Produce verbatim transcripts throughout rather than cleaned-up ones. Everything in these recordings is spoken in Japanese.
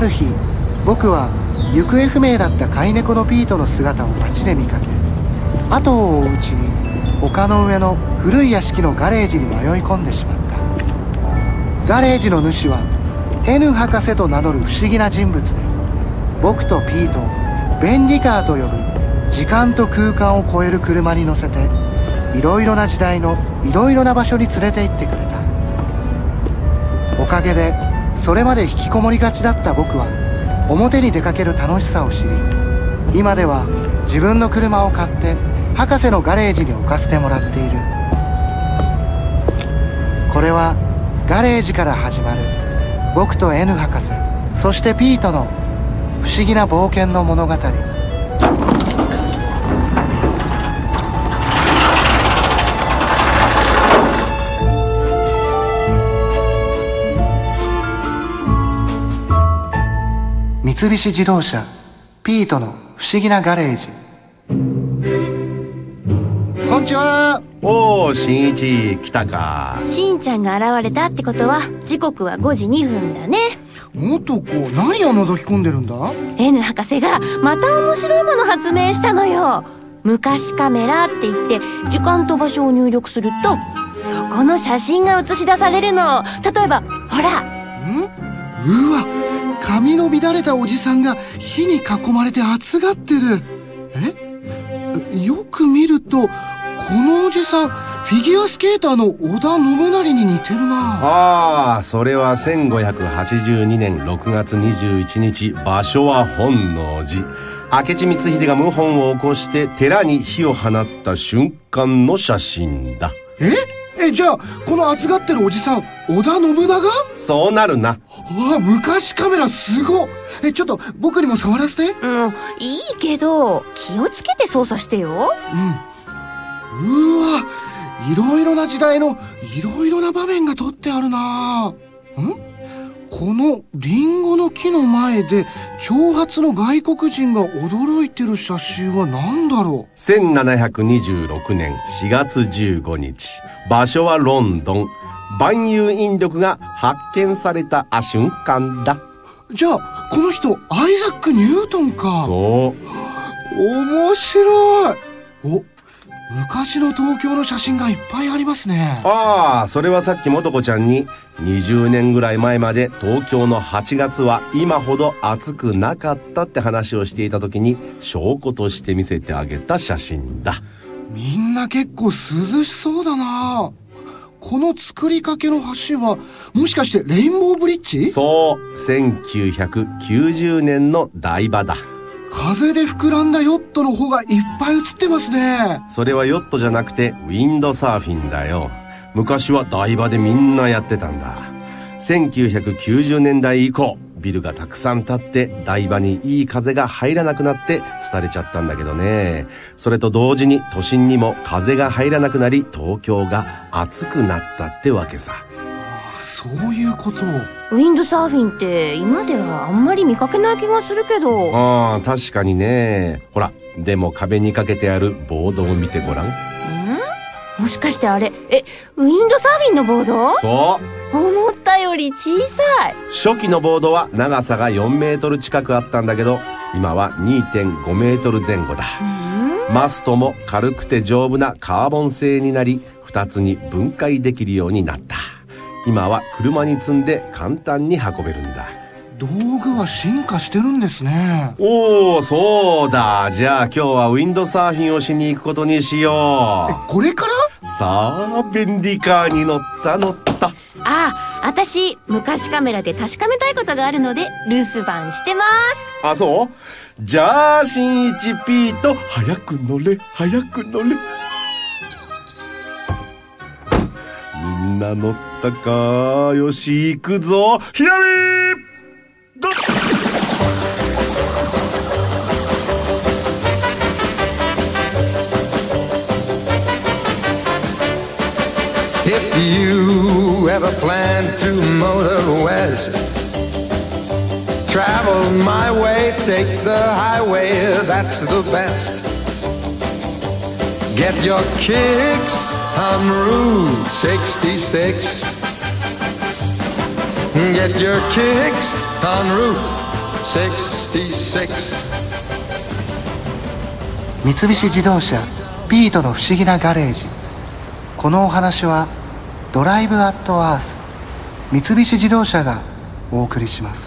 ある日、僕は行方不明だった飼い猫のピートの姿を街で見かけ、後を追ううちに丘の上の古い屋敷のガレージに迷い込んでしまった。ガレージの主は N 博士と名乗る不思議な人物で、僕とピートを便利カーと呼ぶ時間と空間を超える車に乗せて、いろいろな時代のいろいろな場所に連れて行ってくれた。おかげでそれまで引きこもりがちだった僕は表に出かける楽しさを知り、今では自分の車を買って博士のガレージに置かせてもらっている。これはガレージから始まる僕と N 博士、そしてピートの不思議な冒険の物語。三菱自動車ピートの不思議なガレージ。こんにちは。 おお、しんいち来たか。 しんちゃんが現れたってことは時刻はごじにふんだね。 男、何を覗き込んでるんだ？ N 博士がまた面白いもの発明したのよ。昔カメラって言って時間と場所を入力するとそこの写真が映し出されるの。例えばほら。 ん？うわ、髪の乱れたおじさんが火に囲まれて熱がってる。え？よく見るとこのおじさんフィギュアスケーターの織田信成に似てるな。 ああ、それはせんごひゃくはちじゅうにねんろくがつにじゅういちにち、場所は本能寺。明智光秀が謀反を起こして寺に火を放った瞬間の写真だ。 ええ、じゃあこの熱がってるおじさん織田信長？ そうなるな。 わあ、昔カメラすごっ。え、ちょっと僕にも触らせて。 うん、いいけど気をつけて操作してよ。 うん。うわ、いろいろな時代のいろいろな場面が撮ってあるな。ん？このリンゴの木の前で長髪の外国人が驚いてる写真は何だろう？ せんななひゃくにじゅうろくねんしがつじゅうごにち、場所はロンドン。万有引力が発見された瞬間だ。 じゃあこの人アイザック・ニュートンか。 そう。 面白い。お、昔の東京の写真がいっぱいありますね。 ああ、それはさっきもとこちゃんににじゅうねんぐらい前まで東京のはちがつは今ほど暑くなかったって話をしていた時に証拠として見せてあげた写真だ。 みんな結構涼しそうだな。この作りかけの橋はもしかしてレインボーブリッジ？ そう、せんきゅうひゃくきゅうじゅうねんの台場だ。 風で膨らんだヨットの方がいっぱい写ってますね。 それはヨットじゃなくてウィンドサーフィンだよ。昔は台場でみんなやってたんだ。せんきゅうひゃくきゅうじゅうねんだい以降、ビルがたくさん建って台場にいい風が入らなくなって廃れちゃったんだけどね。それと同時に都心にも風が入らなくなり東京が暑くなったってわけさ。 ああ、そういうこと。 ウィンドサーフィンって今ではあんまり見かけない気がするけど。 ああ、確かにね。ほら、でも壁にかけてあるボードを見てごらん。ん？ もしかしてあれ、え、ウィンドサーフィンのボード？ そう。 思ったより小さい。 初期のボードは長さがよんメートル近くあったんだけど、今は にてんごメートルぜん後だ。マストも軽くて丈夫なカーボン製になり、ふたつに分解できるようになった。今は車に積んで簡単に運べるんだ。 道具は進化してるんですね。 おお、そうだ。じゃあ今日はウィンドサーフィンをしに行くことにしよう。 え、これから？ さあ、便利カーに乗った乗った。 ああ、私昔カメラで確かめたいことがあるので留守番してます。 あ、そう？じゃあしんいちピーと早く乗れ早く乗れ。みんな乗ったか？よし、行くぞ。ひらめゴッ。 If you ever plan to motor west, travel my way, take the highway, that's the best. Get your kicks on Route sixty-six. Get your kicks on Route 三菱自動車ピートの不思議なガレージ。このお話はドライブアットアース三菱自動車がお送りします。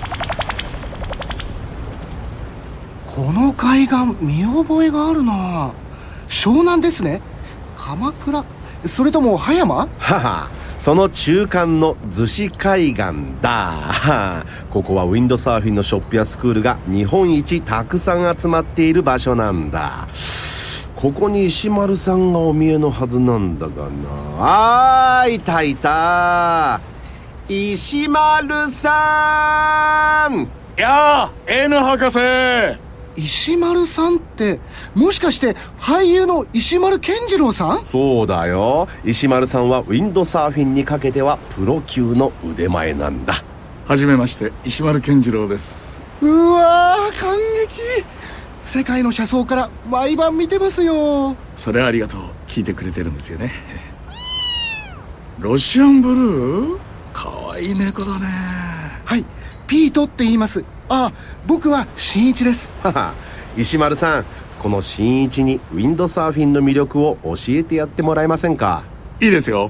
この海岸見覚えがあるな。湘南ですね。鎌倉、それとも葉山？ はは、その中間の逗子海岸だ。ここはウィンドサーフィンのショップやスクールが日本一たくさん集まっている場所なんだ。ここに石丸さんがお見えのはずなんだがな。あー、いたいた、石丸さん。 やあ、 N 博士。 石丸さんってもしかして俳優の石丸健二郎さん？ そうだよ。石丸さんはウィンドサーフィンにかけてはプロ級の腕前なんだ。 はじめまして、石丸健二郎です。 うわー、感激。世界の車窓から毎晩見てますよ。 それはありがとう。聞いてくれてるんですよね。ロシアンブルー、かわいい猫だね。 はい、ピートって言います。あ、僕は新一です。 はは、石丸さん、この新一にウィンドサーフィンの魅力を教えてやってもらえませんか？ いいですよ。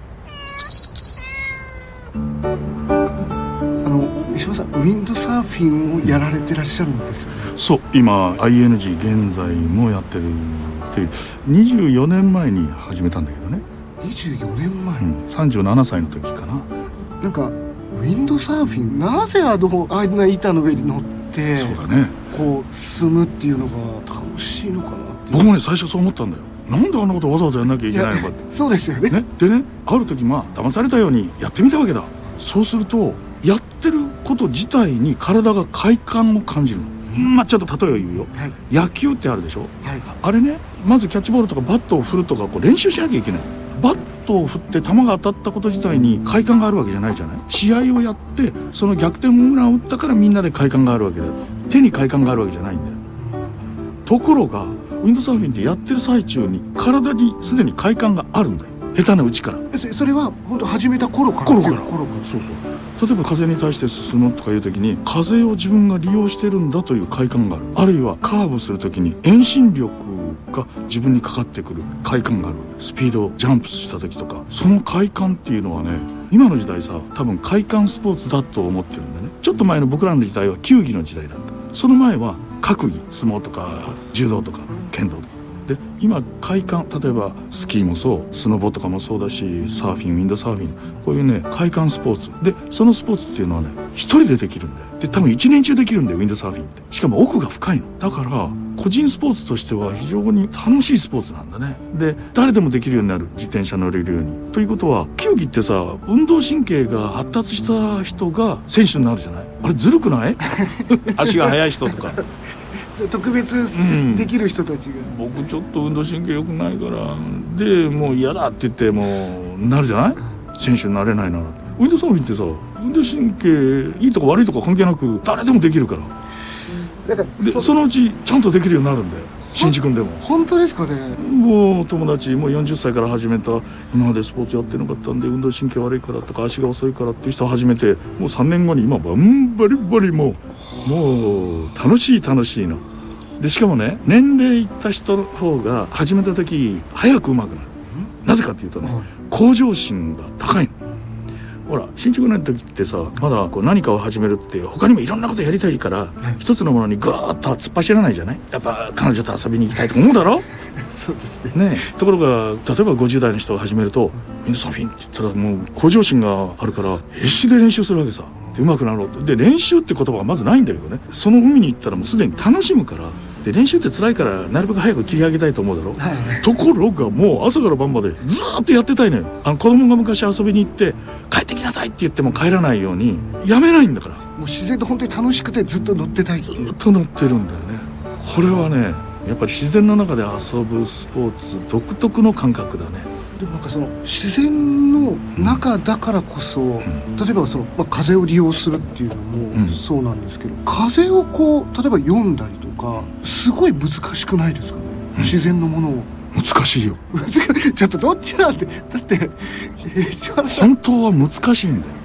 あの、石丸さん、ウィンドサーフィンをやられてらっしゃるんですよね？ そう、今 アイエヌジー 現在もやってるっていう、にじゅうよねんまえに始めたんだけどね。 にじゅうよねんまえ、 うん、さんじゅうななさいの時かな。 なんかウィンドサーフィン、なぜあのあんな板の上に乗ってそうだね、 こう進むっていうのが楽しいのかなって。 僕もね、最初そう思ったんだよ。なんであんなことわざわざやんなきゃいけないのかって。 そうですよ ね, ねでね、ある時まあ騙されたようにやってみたわけだ。そうするとやってること自体に体が快感を感じるの。まあちょっと例えを言うよ、はい、野球ってあるでしょ、はい、あれね、まずキャッチボールとかバットを振るとかこう練習しなきゃいけない。バットを振って球が当たったこと自体に快感があるわけじゃないじゃない。試合をやってその逆転ホームランを打ったからみんなで快感があるわけだよ。手に快感があるわけじゃないんだよ。ところがウィンドサーフィンってやってる最中に体にすでに快感があるんだよ。下手なうちから。 そ, それは本当始めた頃から頃から頃からそうそう。例えば風に対して進むとかいう時に風を自分が利用してるんだという快感がある。あるいはカーブする時に遠心力が自分にかかってくる快感がある。スピードをジャンプした時とか、その快感っていうのはね、今の時代さ、多分快感スポーツだと思ってるんだね。ちょっと前の僕らの時代は球技の時代だった。その前は格技、相撲とか柔道とか剣道とかで、今快感、例えばスキーもそう、スノボとかもそうだし、サーフィン、ウィンドサーフィン、こういうね快感スポーツで、そのスポーツっていうのはね一人でできるんだよ。で多分一年中できるんだよ、ウィンドサーフィンって。しかも奥が深いのだから、個人スポーツとしては非常に楽しいスポーツなんだね。で誰でもできるようになる。自転車乗れるように。ということは球技ってさ、運動神経が発達した人が選手になるじゃない。あれずるくない？足が速い人とか特別できる人たちが、 うん、僕ちょっと運動神経良くないからでもう嫌だって言ってもうなるじゃない、選手になれないなら。ウィンドサーフィンってさ、運動神経いいとか悪いとか関係なく誰でもできるから。だからでそのうちちゃんとできるようになるんだよ、新次君でも。 本当ですかね。 もう友達もうよんじゅっさいから始めた、今までスポーツやってなかったんで運動神経悪いからとか足が遅いからっていう人を始めて、もうさんねんごに今バンバリバリもうもう楽しい楽しいので、しかもね、年齢いった人の方が始めた時早く上手くなる。なぜかっていうとね、向上心が高いの。ほら新築の時ってさ、まだこう何かを始めるって他にもいろんなことやりたいから、一つのものにグーッと突っ走らないじゃない。やっぱ彼女と遊びに行きたいとか思うだろ。 そうですね。 ねところが例えばごじゅう代の人が始めると、ウィンドサーフィンって言ったらもう向上心があるから必死で練習するわけさ。で上手くなろうと。で練習って言葉はまずないんだけどね、その海に行ったらもうすでに楽しむから。で練習って辛いからなるべく早く切り上げたいと思うだろ、はい、ところがもう朝から晩までずーっとやってたいのよ。あの子供が昔遊びに行って帰ってきなさいって言っても帰らないようにやめないんだから。もう自然と本当に楽しくてずっと乗ってたいっていう。 ずっと乗ってるんだよね。これはねやっぱり自然の中で遊ぶスポーツ独特の感覚だね。 でもなんかその自然の中だからこそ、うん、例えばその、まあ、風を利用するっていうのもそうなんですけど、うん、風をこう例えば読んだりとかすごい難しくないですかね、うん、自然のものを。 難しいよ。 ちょっとどっちなんてだって、 えー、本当は難しいんだよ。普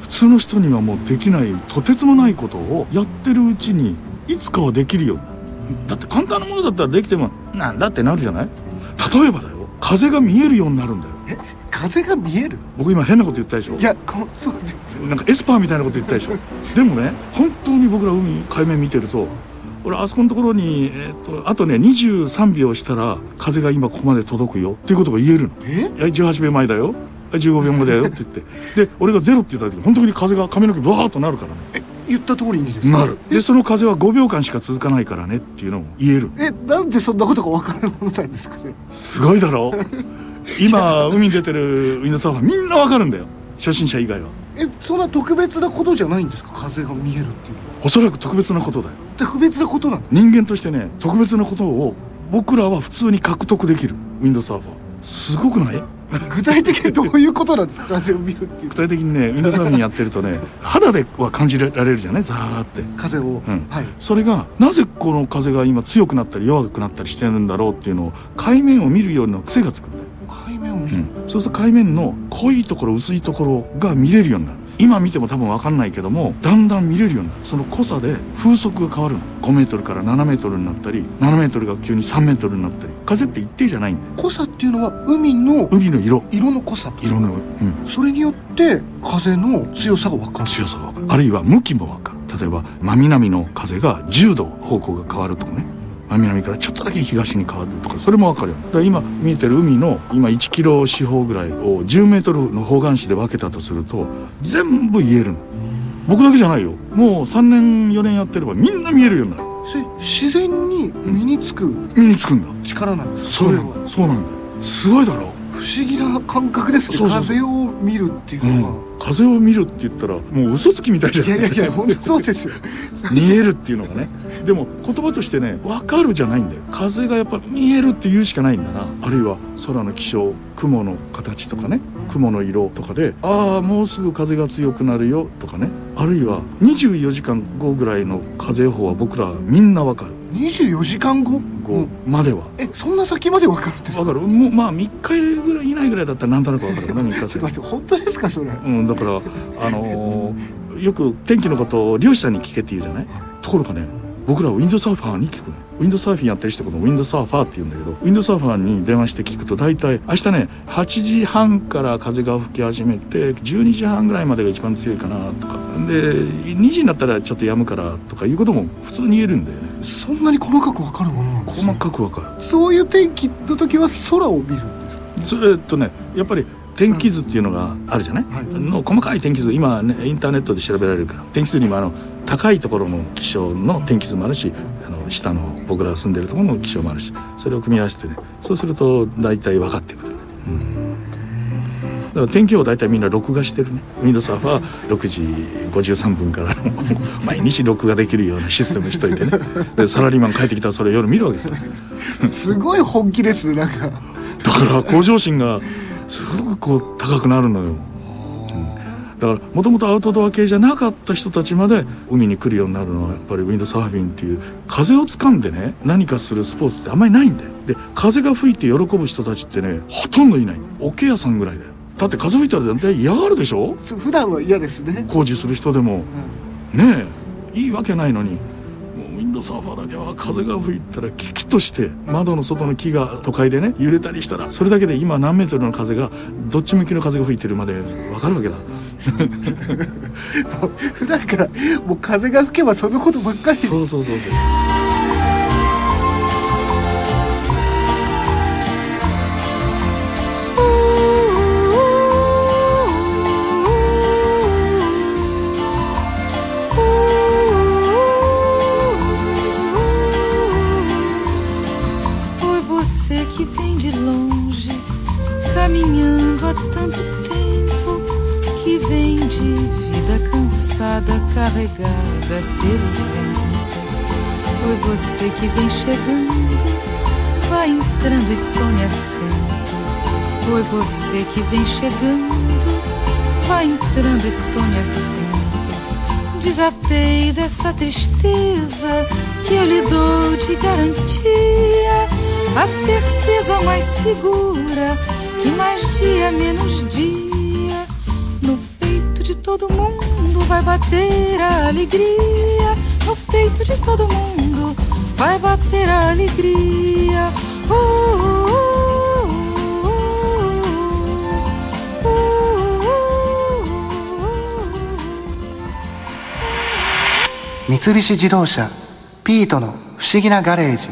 通の人にはもうできないとてつもないことをやってるうちにいつかはできるようになる。だって簡単なものだったらできてもなんだってなるじゃない。例えばだよ、風が見えるようになるんだよ。 え、風が見える？ 僕今変なこと言ったでしょ。 いや、こそうです。 なんかエスパーみたいなこと言ったでしょ。でもね、本当に僕ら海海面見てると、俺あそこのところに、えー、とあとねにじゅうさんびょうしたら風が今ここまで届くよっていうことが言えるの。 え？ いやじゅうはちびょうまえだよ、じゅうごびょうまえだよって言ってで俺がゼロって言った時本当に風が髪の毛ブワーッとなるからね。 え、言った通りにですか？ なる。でその風はごびょうかんしか続かないからねっていうのを言える。 え、なんでそんなことが分かるものなんですかね。 すごいだろ今海に出てるウィンドサーファーみんなわかるんだよ、初心者以外は。 え、そんな特別なことじゃないんですか、風が見えるっていうのは。 おそらく特別なことだよ。 特別なことなの？ 人間としてね、特別なことを僕らは普通に獲得できる。ウィンドサーファーすごくない？ 具体的にどういうことなんですか、風を見るっていう。 具体的にね、ウィンドサーフィンやってるとね肌では感じられるじゃない、ザーって。 風を、 うんはい。 それがなぜこの風が今強くなったり弱くなったりしてるんだろうっていうのを海面を見るような癖がつくんだよ。 海面を見る、 うん、そうすると海面の濃いところ薄いところが見れるようになる。今見ても多分分かんないけども、だんだん見れるようになる。その濃さで風速が変わるの。ごメートルからななメートルになったり、ななメートルが急にさんメートルになったり。風って一定じゃないんだよ。 濃さっていうのは海の海の色色の濃さ、 色の、うん、 それによって風の強さが分かる。 強さが分かる。あるいは向きも分かる。例えば真南の風がじゅうど方向が変わるとかね、真南からちょっとだけ東に変わるとか、それも分かるよ。だから今見えてる海の今いちキロ四方ぐらいをじゅうメートルの方眼紙で分けたとすると全部言えるの。僕だけじゃないよ、もうさんねんよねんやってればみんな見えるようになる。 それ自然に身につく身につくんだ。 力なんですか？ そうなんだ、そうなんだよ。すごいだろ。 不思議な感覚ですね。 そうそうそう、 風を見るっていうのは、 うん、風を見るって言ったらもう嘘つきみたいじゃん。 いやいやいや、本当そうですよ見えるっていうのがね。でも言葉としてね、分かるじゃないんだよ。風がやっぱ見えるって言うしかないんだな。あるいは空の気象、雲の形とかね、雲の色とかで、ああもうすぐ風が強くなるよとかね。あるいはにじゅうよじかんごぐらいの風予報は僕らみんな分かる。 にじゅうよじかんごごまでは、 え、そんな先まで分かるんですか？ 分かる。もうまあみっかぐらい以内ぐらいだったらなんとなく分かるかな。みっかちょっと待って、本当ですかそれ？ うん、だからあのー、よく天気のことを漁師さんに聞けって言うじゃない。ところがね、僕らはウィンドサーファーに聞くの。ウィンドサーフィンやってる人のことをウィンドサーファーって言うんだけど、ウィンドサーファーに電話して聞くと大体明日ねはちじはんから風が吹き始めてじゅうにじはんぐらいまでが一番強いかなとかで、にじになったらちょっと止むからとかいうことも普通に言えるんだよね。 そんなに細かく分かるものなんですね。 細かく分かる。 そういう天気の時は空を見るんですか？ それとね、やっぱり天気図っていうのがあるじゃない、はい、の細かい天気図、今ねインターネットで調べられるから、天気図にもあの高いところの気象の天気図もあるし、あの下の僕らが住んでるところの気象もあるし、それを組み合わせてね、そうすると大体分かってくる。うん、だから天気予報大体みんな録画してるね。ウィンドサーファーろくじごじゅうさんぷんからの毎日録画できるようなシステムしといてね。でサラリーマン帰ってきたらそれ夜見るわけですよ。 すごい本気ですね、なんか。 だから向上心がすごくこう高くなるのよ。うん、だからもともとアウトドア系じゃなかった人たちまで海に来るようになるのはやっぱりウィンドサーフィンっていう風を掴んでね何かするスポーツってあんまりないんだよ。で風が吹いて喜ぶ人たちってねほとんどいない。桶屋さんぐらいだよ。だって風吹いたら絶対嫌がるでしょ。 普段は嫌ですね。 工事する人でも、うん、ねえいいわけないのに、ウィンドサーファーだけは風が吹いたらキキッとして窓の外の木が都会でね揺れたりしたらそれだけで今何メートルの風がどっち向きの風が吹いてるまで分かるわけだ。 もう普段からもう風が吹けばそのことばっかり。 そうそうそうそう。 Que vem de longe, caminhando há tanto tempo, que vem de vida cansada, carregada pelo vento. Foi você que vem chegando, vai entrando e tome assento. Foi você que vem chegando, vai entrando e tome assento. Desapeie dessa tristeza que eu lhe dou de garantia, a certeza mais segura que mais dia menos dia no peito de todo mundo vai bater a alegria. No peito de todo mundo vai bater a alegria. Uh, uh, uh, uh, uh. 三菱自動車ピートの不思議なガレージ。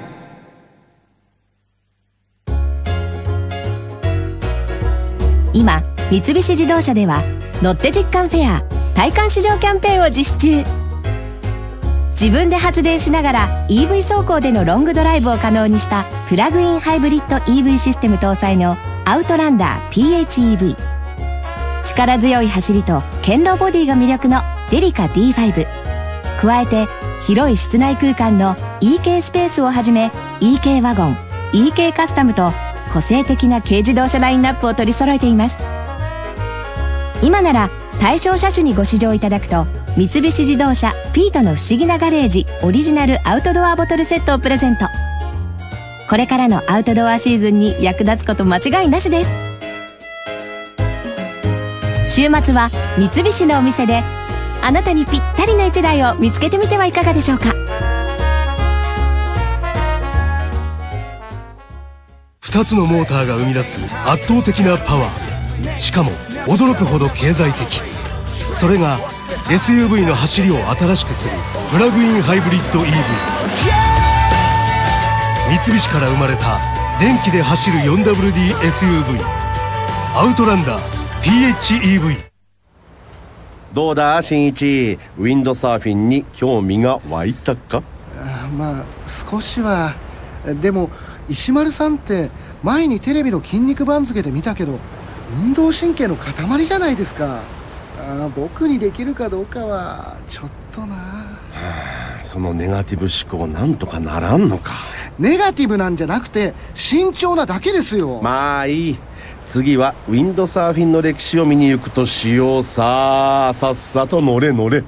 今三菱自動車では乗って実感フェア体感試乗キャンペーンを実施中。自分で発電しながら イーブイ 走行でのロングドライブを可能にしたプラグインハイブリッド イーブイ システム搭載のアウトランダー ピーエイチイーブイ。 力強い走りと堅牢ボディが魅力のデリカ ディーファイブ。 加えて広い室内空間の イーケー スペースをはじめ イーケー ワゴン、 イーケー カスタムと個性的な軽自動車ラインナップを取り揃えています。今なら対象車種にご試乗いただくと三菱自動車ピートの不思議なガレージオリジナルアウトドアボトルセットをプレゼント。これからのアウトドアシーズンに役立つこと間違いなしです。週末は三菱のお店であなたにぴったりないちだいを見つけてみてはいかがでしょうか。 ふたつのモーターが生み出す圧倒的なパワー、しかも驚くほど経済的。それが エスユーブイ の走りを新しくするプラグインハイブリッド イーブイ。 三菱から生まれた電気で走る フォーダブリューディー エスユーブイ アウトランダー ピーエイチイーブイ。 どうだ新一、ウィンドサーフィンに興味が湧いたか？ あまあ少しは。でも石丸さんって前にテレビの筋肉番付で見たけど運動神経の塊じゃないですか。あ僕にできるかどうかはちょっとな。はあ、そのネガティブ思考なんとかならんのか。 ネガティブなんじゃなくて慎重なだけですよ。 まあいい。次はウィンドサーフィンの歴史を見に行くとしよう。さあさっさと乗れ乗れ。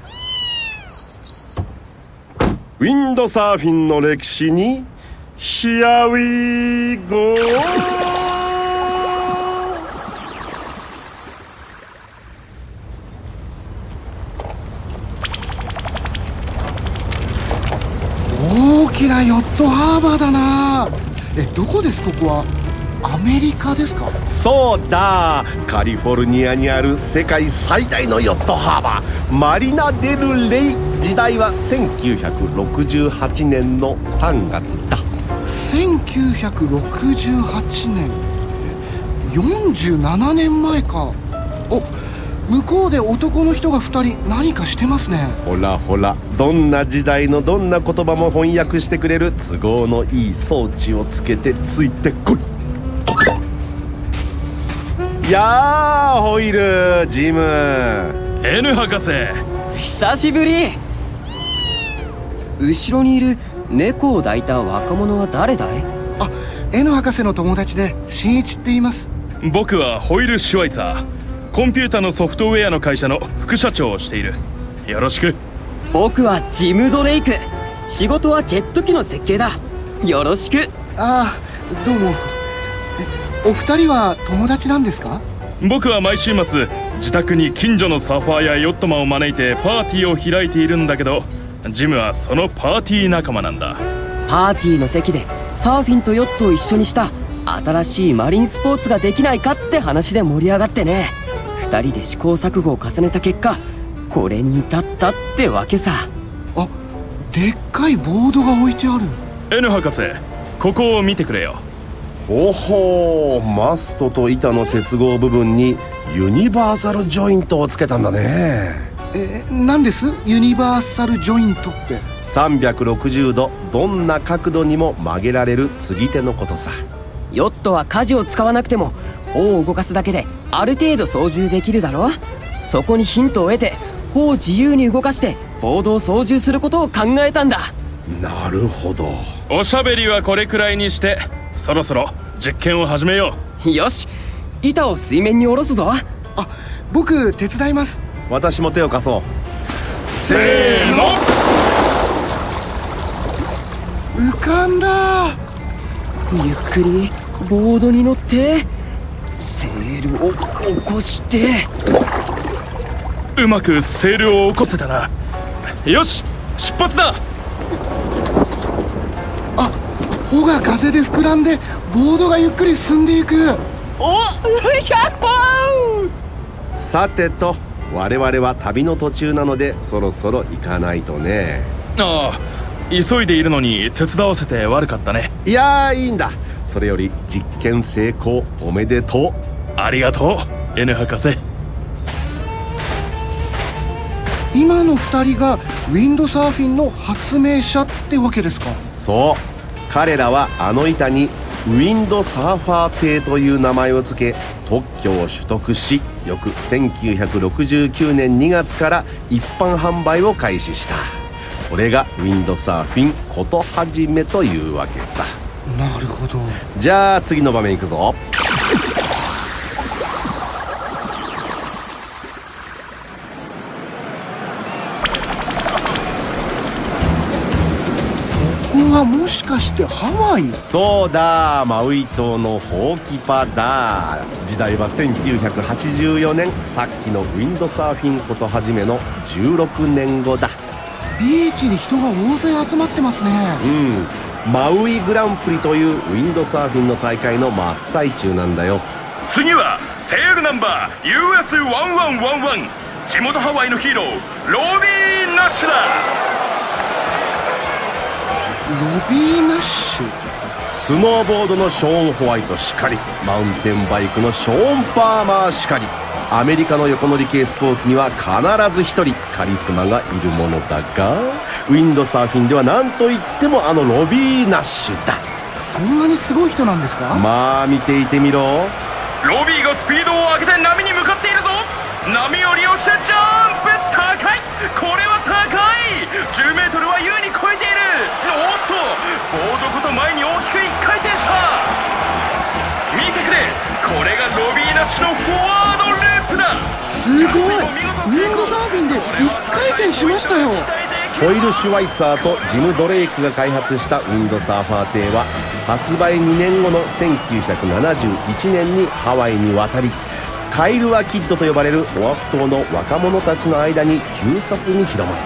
ウィンドサーフィンの歴史にHere we go! 大きなヨットハーバーだな。え、どこですここは？アメリカですか？ そうだ、カリフォルニアにある世界最大のヨットハーバーマリナ・デル・レイ。時代はせんきゅうひゃくろくじゅうはちねんのさんがつだ。 せんきゅうひゃくろくじゅうはちねん、よんじゅうななねんまえか。お、向こうで男の人がふたり何かしてますね。 ほらほら、どんな時代のどんな言葉も翻訳してくれる都合のいい装置をつけてついてこい。やーホイールジム。 N 博士久しぶり。後ろにいる猫を抱いた若者は誰だい？ あ、N 博士の友達で新一って言います。 僕はホイル・シュワイツァー、コンピュータのソフトウェアの会社の副社長をしている。よろしく。 僕はジム・ドレイク、仕事はジェット機の設計だ。よろしく。 ああ、どうも。お二人は友達なんですか？ 僕は毎週末自宅に近所のサーファーやヨットマンを招いてパーティーを開いているんだけど、ジムはそのパーティー仲間なんだ。 パーティーの席でサーフィンとヨットを一緒にした新しいマリンスポーツができないかって話で盛り上がってね。二人で試行錯誤を重ねた結果これに至ったってわけさ。 あ、でっかいボードが置いてある。 N 博士、ここを見てくれよ。 ほほう、マストと板の接合部分にユニバーサルジョイントをつけたんだね。 え、何ですユニバーサルジョイントって？ さんびゃくろくじゅうどどんな角度にも曲げられる継ぎ手のことさ。 ヨットは舵を使わなくても帆を動かすだけである程度操縦できるだろ。そこにヒントを得て帆を自由に動かしてボードを操縦することを考えたんだ。 なるほど。 おしゃべりはこれくらいにしてそろそろ実験を始めよう。よし、板を水面に下ろすぞ。 あ、僕手伝います。 私も手を貸そう。 せーの。 浮かんだ。 ゆっくりボードに乗ってセールを起こしてうまくセールを起こせたな。よし、出発だ。 あ、帆が風で膨らんでボードがゆっくり進んでいく。 おひゃっほー。 さてと、我々は旅の途中なのでそろそろ行かないとね。 ああ、急いでいるのに手伝わせて悪かったね。 いやー、いいんだ。それより実験成功おめでとう。 ありがとう N 博士。 今のふたりがウィンドサーフィンの発明者ってわけですか？ そう、彼らはあの板にウィンドサーファー艇という名前を付け特許を取得し、翌せんきゅうひゃくろくじゅうきゅうねんにがつから一般販売を開始した。これがウィンドサーフィンことはじめというわけさ。 なるほど。 じゃあ次の場面いくぞ。 ここはもしかしてハワイ？ そうだ、マウイ島のホーキパだ。時代はせんきゅうひゃくはちじゅうよねん、さっきのウィンドサーフィンことはじめのじゅうろくねんごだ。 ビーチに人が大勢集まってますね。 うん、マウイグランプリというウィンドサーフィンの大会の真っ最中なんだよ。 次はセールナンバー ユーエスいちいちいち、地元ハワイのヒーローロビー・ナッシュだ。 ロビー・ナッシュ。 スノーボードのショーン・ホワイトしかり、マウンテンバイクのショーン・パーマーしかり、アメリカの横乗り系スポーツには必ず一人カリスマがいるものだが、ウィンドサーフィンでは何といってもあのロビー・ナッシュだ。 そんなにすごい人なんですか？ まあ見ていてみろ。 ロビーがスピードを上げて波に向かっているぞ。波を利用してジャンプ。高い、これは高い。じゅうメートルは優に超えている。おっと、ボードごと前に大きく一回転した。見てくれ、これがロビー・ナッシュのフォワードループだ。 すごい、ウィンドサーフィンで一回転しましたよ。 ホイル・シュワイツァーとジム・ドレイクが開発したウィンドサーファー艇は発売にねんごのせんきゅうひゃくななじゅういちねんにハワイに渡り、カイルアキッドと呼ばれるオアフ島の若者たちの間に急速に広まった。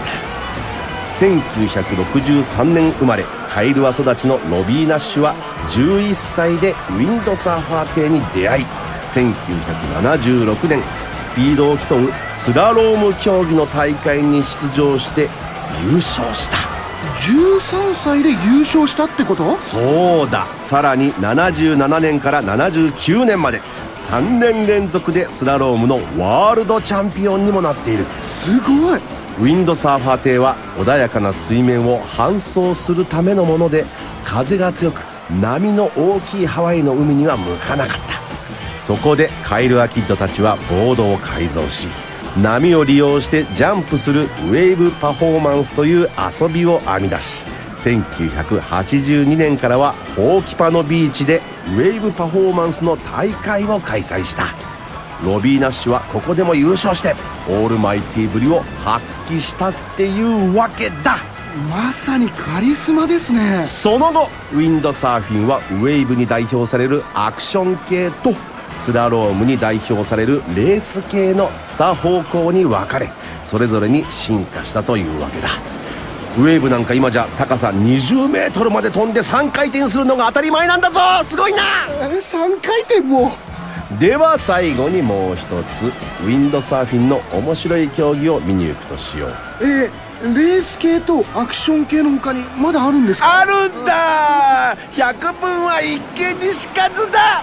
せんきゅうひゃくろくじゅうさんねん生まれ、カイルア育ちのロビー・ナッシュはじゅういっさいでウィンドサーファー艇に出会い、せんきゅうひゃくななじゅうろくねんスピードを競うスラローム競技の大会に出場して優勝した。 じゅうさんさいで優勝したってこと？ そうだ。さらにななじゅうななねんからななじゅうきゅうねんまでさんねん連続でスラロームのワールドチャンピオンにもなっている。 すごい。 ウィンドサーファー艇は穏やかな水面を伴走するためのもので、風が強く波の大きいハワイの海には向かなかった。そこでカイルアキッドたちはボードを改造し、波を利用してジャンプするウェーブパフォーマンスという遊びを編み出し、せんきゅうひゃくはちじゅうにねんからはホーキパのビーチでウェーブパフォーマンスの大会を開催した。ロビー・ナッシュはここでも優勝してオールマイティぶりを発揮したっていうわけだ。 まさにカリスマですね。 その後ウィンドサーフィンはウェーブに代表されるアクション系とスラロームに代表されるレース系のに方向に分かれ、それぞれに進化したというわけだ。ウェーブなんか今じゃ高さにじゅうメートルまで飛んでさんかい転するのが当たり前なんだぞ。すごいな。 え、さんかい転も。 では最後にもう一つウィンドサーフィンの面白い競技を見に行くとしよう。 えー、レース系とアクション系の他にまだあるんですか？ あるんだ。百聞は一見にしかずだ。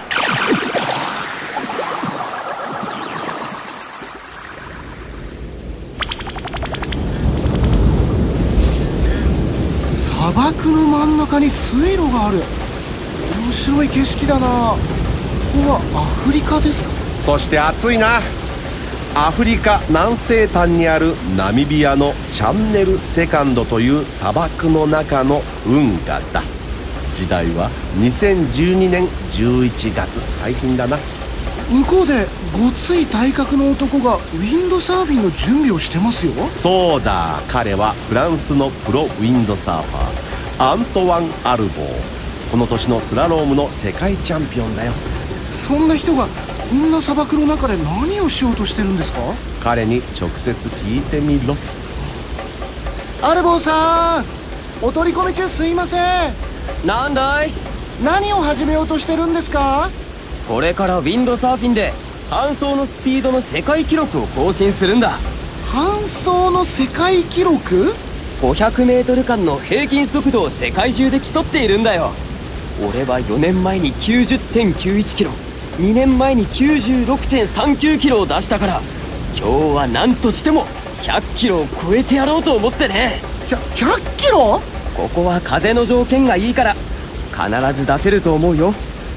砂漠の真ん中に水路がある。面白い景色だな。ここはアフリカですか？ そして暑いな。アフリカ南西端にあるナミビアのチャンネルセカンドという砂漠の中の運河だ。時代はにせんじゅうにねんじゅういちがつ、最近だな。 向こうでごつい体格の男がウィンドサーフィンの準備をしてますよ。 そうだ、彼はフランスのプロウィンドサーファーアントワン・アルボー。この年のスラロームの世界チャンピオンだよ。 そんな人がこんな砂漠の中で何をしようとしてるんですか？ 彼に直接聞いてみろ。 アルボーさん、お取り込み中すいません。 なんだい？ 何を始めようとしてるんですか？ これからウィンドサーフィンで搬送のスピードの世界記録を更新するんだ。 搬送の世界記録？ ごひゃくメートル 間の平均速度を世界中で競っているんだよ。俺はよねんまえに きゅうじゅってんきゅういちキロ、にねんまえに きゅうじゅうろくてんさんきゅうキロを出したから、今日は何としてもひゃっキロを超えてやろうと思ってね。 ひゃひゃっキロ？ ここは風の条件がいいから必ず出せると思うよ。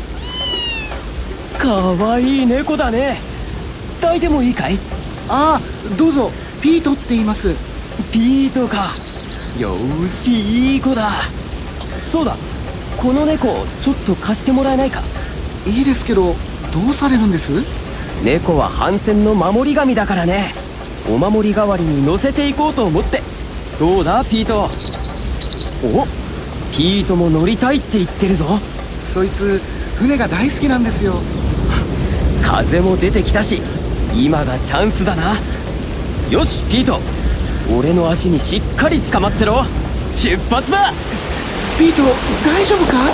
かわいい猫だね。抱いてもいいかい？ ああ、どうぞ。ピートって言います。 ピートか。よーし、いい子だ。そうだ、この猫ちょっと貸してもらえないか？ いいですけど、どうされるんです？ 猫は帆船の守り神だからね。お守り代わりに乗せていこうと思って。どうだピート？お、ピートも乗りたいって言ってるぞ。 そいつ船が大好きなんですよ。 風も出てきたし、今がチャンスだな。よしピート、俺の足にしっかり捕まってろ。出発だ。 ピート、大丈夫か？うわ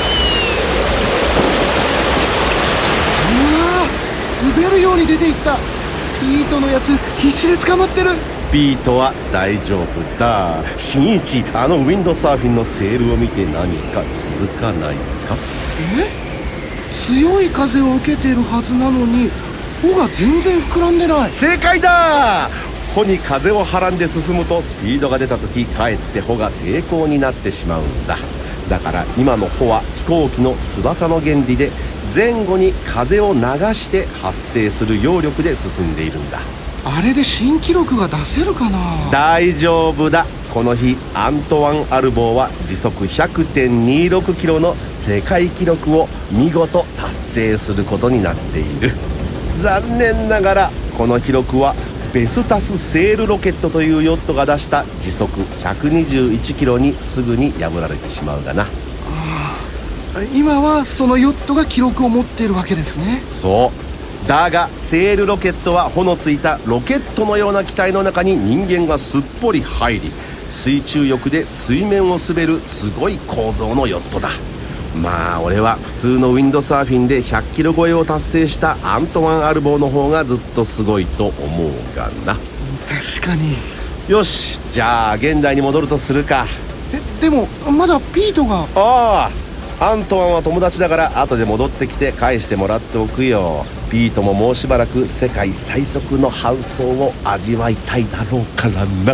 ー、滑るように出ていった。ピートのやつ必死で捕まってる。 ピートは大丈夫だ。新一、あのウィンドサーフィンのセールを見て何か気づかないか？ え？強い風を受けているはずなのに帆が全然膨らんでない。 正解だ。帆に風をはらんで進むとスピードが出た時、かえって帆が抵抗になってしまうんだ。だから今の帆は飛行機の翼の原理で前後に風を流して発生する揚力で進んでいるんだ。 あれで新記録が出せるかな？ 大丈夫だ。この日アントワン・アルボーは時速 ひゃくてんにじゅうろくキロの世界記録を見事達成することになっている。残念ながらこの記録はベスタスセールロケットというヨットが出した時速ひゃくにじゅういちキロにすぐに破られてしまうがな。 ああ、今はそのヨットが記録を持っているわけですね。 そうだが、セールロケットは帆のついたロケットのような機体の中に人間がすっぽり入り、水中翼で水面を滑るすごい構造のヨットだ。まあ俺は普通のウィンドサーフィンでひゃっキロ超えを達成したアントワン・アルボーの方がずっとすごいと思うがな。 確かに。 よし、じゃあ現代に戻るとするか。 え、でもまだピートが。 ああ、アントワンは友達だから後で戻ってきて返してもらっておくよ。ピートももうしばらく世界最速の搬送を味わいたいだろうからな。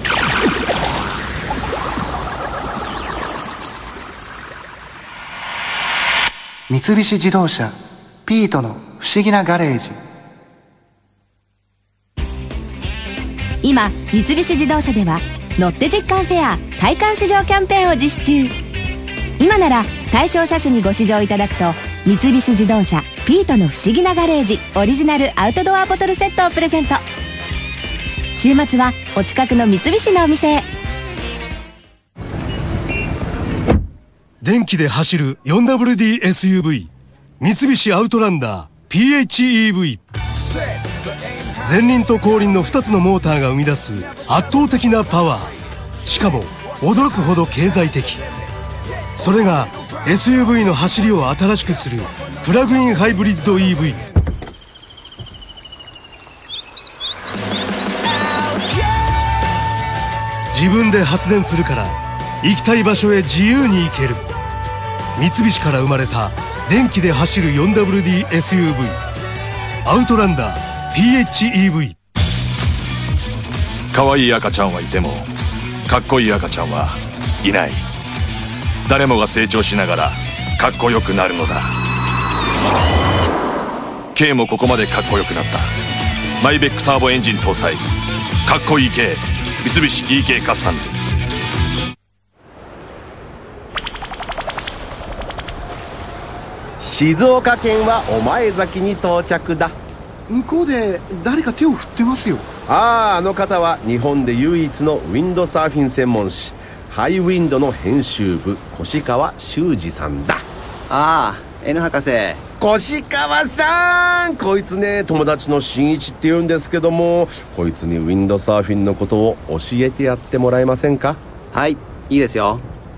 三菱自動車ピートの不思議なガレージ。 今三菱自動車では乗って実感フェア体感試乗キャンペーンを実施中。今なら対象車種にご試乗いただくと三菱自動車ピートの不思議なガレージオリジナルアウトドアボトルセットをプレゼント。週末はお近くの三菱のお店へ。 電気で走る フォーダブリューディー エスユーブイ 三菱アウトランダー ピーエイチイーブイ。 前輪と後輪のふたつのモーターが生み出す圧倒的なパワー、しかも驚くほど経済的。それが エスユーブイ の走りを新しくするプラグインハイブリッド イーブイ。 自分で発電するから行きたい場所へ自由に行ける。三菱から生まれた電気で走る フォーダブリューディー エスユーブイ アウトランダー ピーエイチイーブイ。 可愛い赤ちゃんはいてもかっこいい赤ちゃんはいない。誰もが成長しながらかっこよくなるのだ。 K もここまでかっこよくなった。マイベックターボエンジン搭載かっこいい K 三菱 イーケー カスタム。 静岡県は御前崎に到着だ。 向こうで誰か手を振ってますよ。 ああ、あの方は日本で唯一のウィンドサーフィン専門誌ハイウィンドの編集部越川修二さんだ。 ああ、 N 博士、 越川さん、こいつね友達の新一って言うんですけども、こいつにウィンドサーフィンのことを教えてやってもらえませんか？ はい、いいですよ。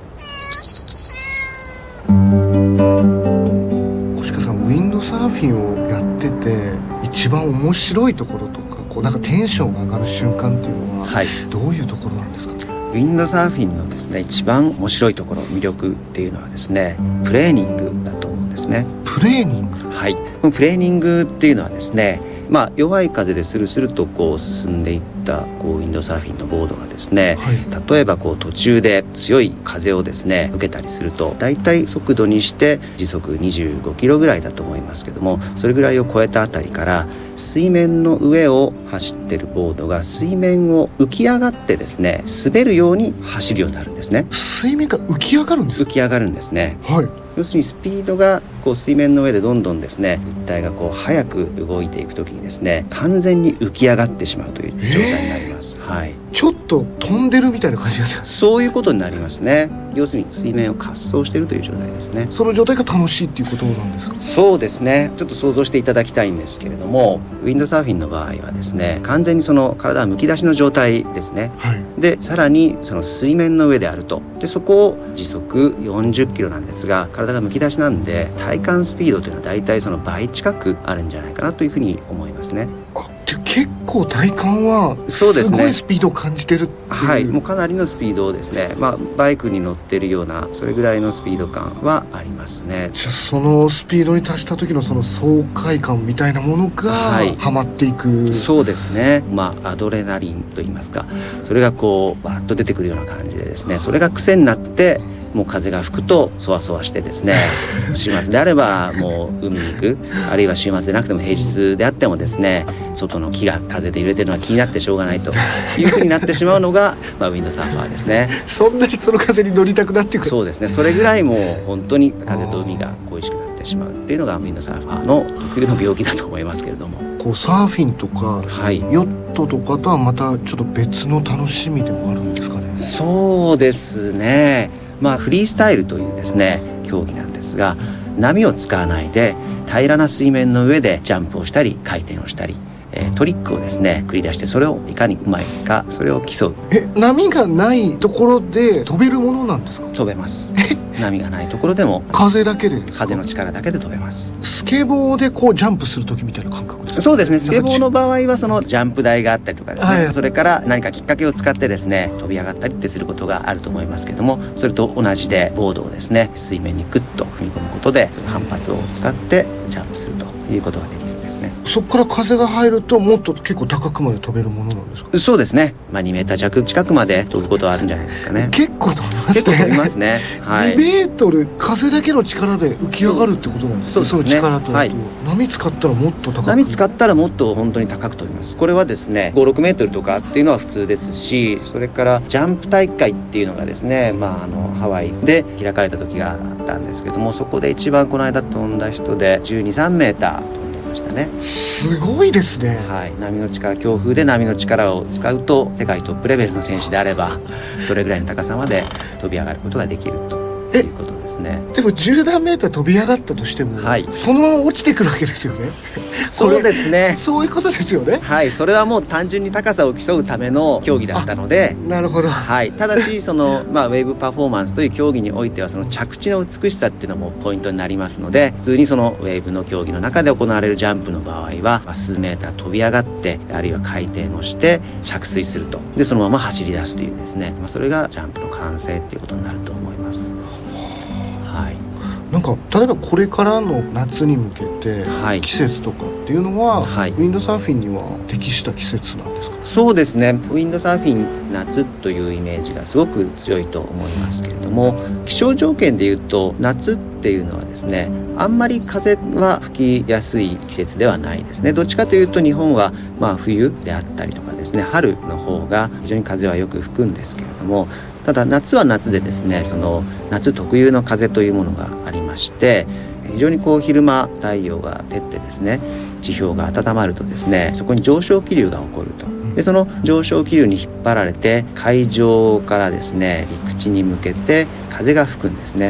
越川さん、ウィンドサーフィンをやってて一番面白いところとか、こうなんかテンションが上がる瞬間っていうのは、はい、どういうところなんですか？ ウィンドサーフィンのですね、一番面白いところ、魅力っていうのはですね、プレーニングだと思うんですね。 プレーニング？ はい。このプレーニングっていうのはですね、まあ、弱い風でスルスルとこう進んでいったこうウィンドサーフィンのボードがですね、はい、例えばこう途中で強い風をですね受けたりすると、だいたい速度にして時速にじゅうごキロぐらいだと思いますけども、それぐらいを超えたあたりから水面の上を走ってるボードが水面を浮き上がってですね、滑るように走るようになるんですね。 水面から浮き上がるんですか？ 浮き上がるんですね。 はい。 要するにスピードがこう水面の上でどんどんですね、物体がこう速く動いていくときにですね、完全に浮き上がってしまうという状態になります。はい。 ちょっと飛んでるみたいな感じですか？ そういうことになりますね。要するに水面を滑走しているという状態ですね。 その状態が楽しいっていうことなんですか？ そうですね。ちょっと想像していただきたいんですけれども、ウィンドサーフィンの場合はですね、完全にその体はむき出しの状態ですね。はい。でさらにその水面の上であると。でそこを時速よんじゅっキロなんですが、体がむき出しなんで体感スピードというのはだいたいその倍近くあるんじゃないかなというふうに思いますね。 あ、で結構体感はすごいスピードを感じてるっていう。 はい、もうかなりのスピードをですね、まあ、バイクに乗ってるようなそれぐらいのスピード感はありますね。 じゃあそのスピードに達した時のその爽快感みたいなものが、はい、はまっていく。 そうですね。まあアドレナリンといいますか、それがこうバーッと出てくるような感じでですね、それが癖になってもう風が吹くとそわそわしてですね週末であればもう海に行く、あるいは週末でなくても平日であってもですね、外の木が風で揺れてるのが気になってしょうがないというふうになってしまうのが、まあ、ウィンドサーファーですね。 そんなにその風に乗りたくなってくる？ そうですね。それぐらいもう本当に風と海が恋しくなってしまうっていうのがウィンドサーファーの特有の病気だと思いますけれども、 こうサーフィンとか、はい、ヨットとかとはまたちょっと別の楽しみでもあるんですかね？ そうですね。まあ、フリースタイルというですね競技なんですが、波を使わないで平らな水面の上でジャンプをしたり回転をしたり、えー、トリックをですね繰り出して、それをいかにうまいかそれを競う。 え、波がないところで飛べるものなんですか？ 飛べます。波がないところでも風だけでですか？ 風の力だけで飛べます。 スケボーでこうジャンプする時みたいな感覚ですか？ そうですね。スケボーの場合はそのジャンプ台があったりとかですね、はい、それから何かきっかけを使ってですね飛び上がったりってすることがあると思いますけども、それと同じでボードをですね水面にグッと踏み込むことで、その反発を使ってジャンプするということができるんですね。 そこから風が入るともっと結構高くまで飛べるものなんですか？ そうですね。まあ、にメーター弱近くまで飛ぶことはあるんじゃないですかね。 結構飛びますね。 結構飛びますね。はい、 にメートル風だけの力で浮き上がるってことなんですね。そうですね。その力と、はい、波使ったらもっと高く。 波使ったらもっと本当に高く飛びます。これはですねご、ろくメートルとかっていうのは普通ですし、それからジャンプ大会っていうのがですね、まあ、あのハワイで開かれた時があったんですけども、そこで一番この間飛んだ人でじゅうに、さんメーター飛んでましたね。 すごいですね。 はい、波の力、強風で波の力を使うと世界トップレベルの選手であればそれぐらいの高さまで飛び上がることができるということですね。 でもじゅうなんメーター飛び上がったとしても、はい、そのまま落ちてくるわけですよね。 そうですね。 そういうことですよね。 はい、それはもう単純に高さを競うための競技だったので。 なるほど。 はい、ただしその、まあ、ウェーブパフォーマンスという競技においてはその着地の美しさっていうのもポイントになりますので、普通にそのウェーブの競技の中で行われるジャンプの場合は、まあ、数メーター飛び上がってあるいは回転をして着水すると、でそのまま走り出すというですね、まあ、それがジャンプの完成っていうことになると思います。はい、 なんか例えばこれからの夏に向けて季節とかっていうのは、はい、ウィンドサーフィンには適した季節なんですか？ そうですね。ウィンドサーフィン夏というイメージがすごく強いと思いますけれども、気象条件でいうと夏っていうのはですね、あんまり風は吹きやすい季節ではないですね。どっちかというと日本はまあ冬であったりとかですね、春の方が非常に風はよく吹くんですけれども、ただ夏は夏でですね、その夏特有の風というものがありまして、非常にこう昼間太陽が照ってですね、地表が温まるとですね、そこに上昇気流が起こると。でその上昇気流に引っ張られて海上からですね陸地に向けて風が吹くんですね。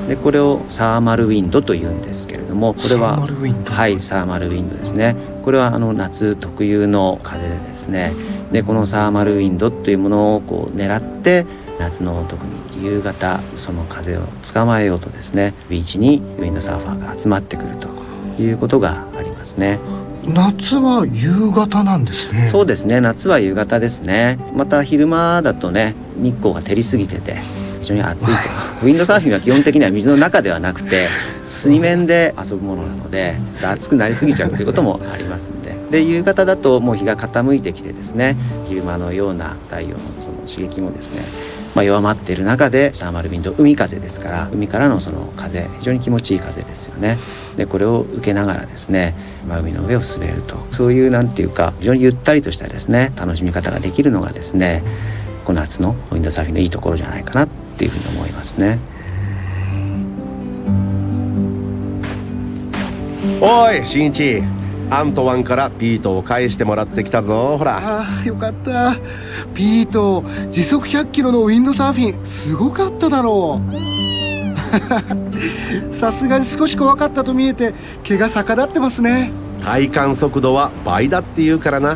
でこれをサーマルウィンドというんですけれども、これはサーマルウィンド、 はいサーマルウィンドですね。これはあの夏特有の風でですね、でこのサーマルウィンドというものをこう狙って夏の特に夕方その風を捕まえようとですね、ビーチにウィンドサーファーが集まってくるということがありますね。 夏は夕方なんですね。 そうですね、夏は夕方ですね。また昼間だとね、日光が照りすぎてて非常に暑いとウィンドサーフィンは基本的には水の中ではなくて水面で遊ぶものなので暑くなりすぎちゃうということもありますので、で夕方だともう日が傾いてきてですね、昼間のような太陽のその刺激もですね、まあ、弱まっている中でサーマルウィンド、海風ですから、海からのその風、非常に気持ちいい風ですよね。でこれを受けながらですね、まあ、海の上を滑ると、そういうなんていうか非常にゆったりとしたですね楽しみ方ができるのがですね、この夏のウィンドサーフィンのいいところじゃないかなっていうふうに思いますね。 おい新一、アントワンからピートを返してもらってきたぞ。ほら。 ああよかった。ピート時速ひゃっキロのウィンドサーフィンすごかっただろうさすがに少し怖かったと見えて毛が逆立ってますね。 体感速度は倍だっていうからな。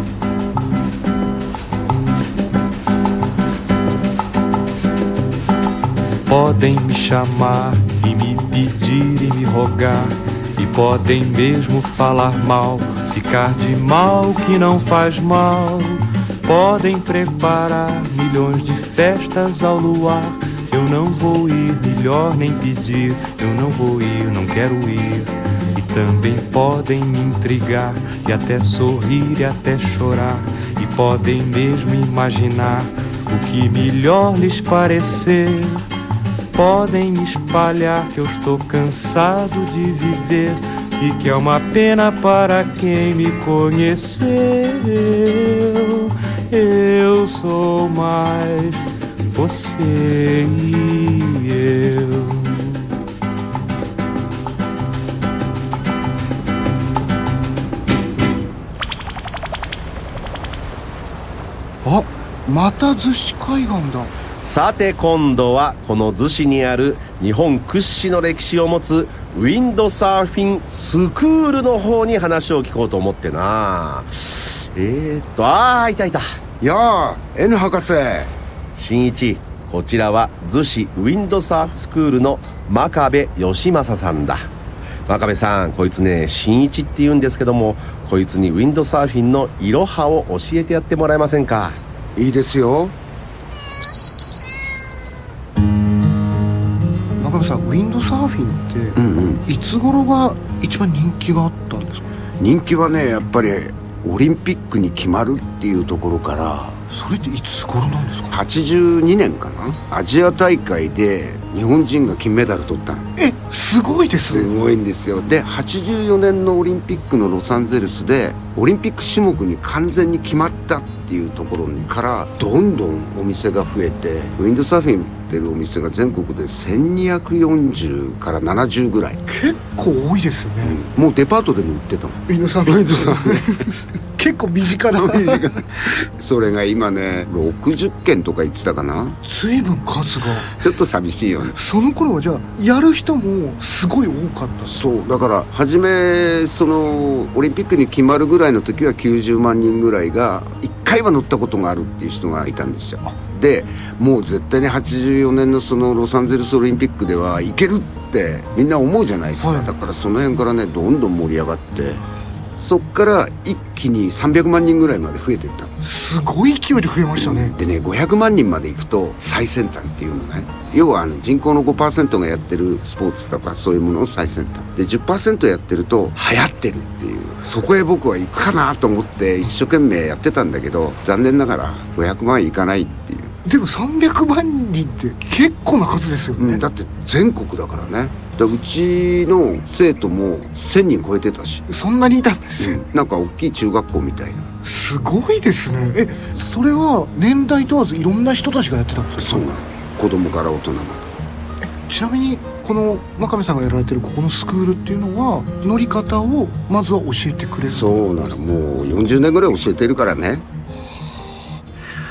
Podem me chamar e me pedir e me rogar, e podem mesmo falar mal, ficar de mal que não faz mal. Podem preparar milhões de festas ao luar, eu não vou ir, melhor nem pedir, eu não vou ir, não quero ir. E também podem me intrigar, e até sorrir e até chorar, e podem mesmo imaginar o que melhor lhes parecer. Podem me espalhar que eu estou cansado de viver e que é uma pena para quem me conheceu. Eu sou mais você e eu. Ah, また逗子海岸だ。 さて今度はこの逗子にある日本屈指の歴史を持つウィンドサーフィンスクールの方に話を聞こうと思ってな。えーっとあーいたいた。 やあ N 博士。 新一、こちらは逗子ウィンドサーフスクールの真壁義正さんだ。真壁さん、こいつね新一って言うんですけども、こいつにウィンドサーフィンのいろはを教えてやってもらえませんか。 いいですよ。 真壁さん、ウィンドサーフィンって、うんうん、いつ頃が一番人気があったんですか。 人気はねやっぱりオリンピックに決まるっていうところから。 それっていつ頃なんですか。 はちじゅうにねんかな。アジア大会で日本人が金メダル取ったの。 え、すごいです。 すごいんですよ。ではちじゅうよねんのオリンピックのロサンゼルスでオリンピック種目に完全に決まったっていうところからどんどんお店が増えて、ウィンドサーフィンってるお店が全国でせんにひゃくよんじゅうからななじゅうぐらい。 結構多いですよね、 うん、もうデパートでも売ってたもんウィンドサーフィン。ウィンドサーフィン結構身近だそれが今ねろくじゅっけんとか言ってたかな。 随分数がちょっと寂しいよね。 その頃はじゃあやる人もすごい多かった。 そうだから初めそのオリンピックに決まるぐらいの時はきゅうじゅうまんにんぐらいがいっかいは乗ったことがあるっていう人がいたんですよ。でもう絶対にはちじゅうよねんのそのロサンゼルスオリンピックではいけるってみんな思うじゃないですか、はい、だからその辺からねどんどん盛り上がって、そっから一気にさんびゃくまんにんぐらいまで増えていった。 すごい勢いで増えましたね。 でねごひゃくまんにんまで行くと最先端っていうのね、要はあの人口の ごパーセント がやってるスポーツとかそういうものを最先端で じゅっパーセント やってると流行ってるっていう、そこへ僕は行くかなと思って一生懸命やってたんだけど、残念ながらごひゃくまんいかないっていう。 でもさんびゃくまんにんって結構な数ですよね、 うん、だって全国だからね。だうちの生徒もせんにん超えてたし。 そんなにいたんですよ、うん、 なんか大きい中学校みたいな。 すごいですね。え、それは年代問わずいろんな人たちがやってたんですか。 そうなの、子供から大人まで。 え、ちなみにこの真壁さんがやられてるここのスクールっていうのは乗り方をまずは教えてくれる。 そうなの、もうよんじゅうねんぐらい教えてるからね。 普